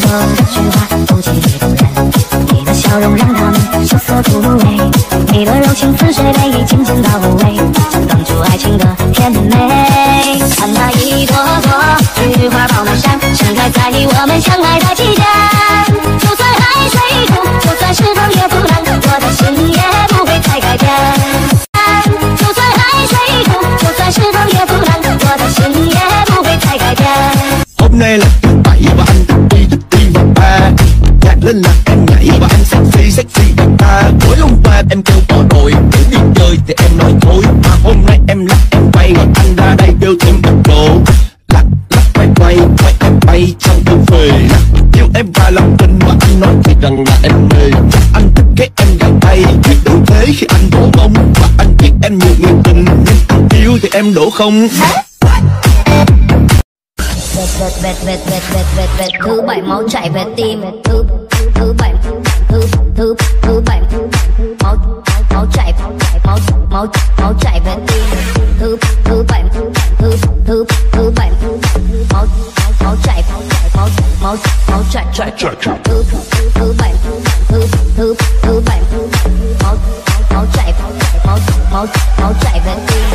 的这句话不经意突然，你的笑容让他们羞涩突兀，你的柔情似水泪已紧紧到位，想挡住爱情的甜美。看那一朵朵菊花爆满山，盛开在我们相爱的期间。就算海水冻，就算是风也不浪，我的心也不会再改变。就算海水冻，就算是风也不浪，我的心也不会再改变。 Hôm nay là thứ bảy và anh thích đi vào bar, nhạc lên là em nhảy và anh sexy bằng ta. Tối hôm qua em kêu bỏ đội để đi chơi thì em nói thôi, mà hôm nay em lắc em quay rồi anh ra đây kêu thêm một độ. Lắc quay em bay trong cơn phê, yêu em và lòng tin mà anh nói thì rằng là em mê. Anh thích cái em gạt tay việc đủ thế khi anh đổ bông, và anh biết em nhiều người tình nhưng anh yêu thì em đổ không. Thứ bảy máu chảy về tim, thứ bảy máu chảy về tim, thứ bảy máu chảy thứ bảy máu chảy về tim,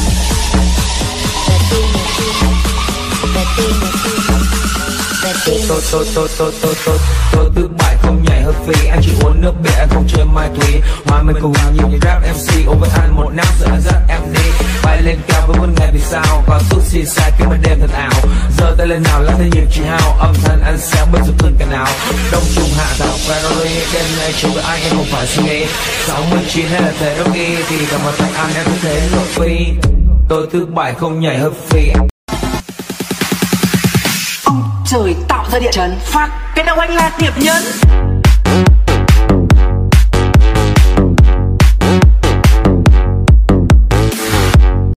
Tôi thứ bảy không nhảy hơi phí, anh chỉ uống nước biển, anh không chơi mai thúy. Hòa mình cùng nhiều như rap MC, ôm với anh một năm sợ dắt em đi. Bay lên cao với một ngày vì sao, còn suốt xì xa khi mà đêm thật ảo. Giờ tay lên nào lắc thêm nhịp chỉ hao, âm thanh anh xéo bên giúp cơn cả nào. Đông trùng hạ thảo Ferrari, đêm nay chiều với anh em không phải suy nghĩ. 69 hay là thế đâu đi, thì gặp mặt tại anh em cũng thế nội phi. Tôi thứ bảy không nhảy hơi phí. Ông trời tạo ra địa chấn, phát cái đầu anh là nghiệp nhân.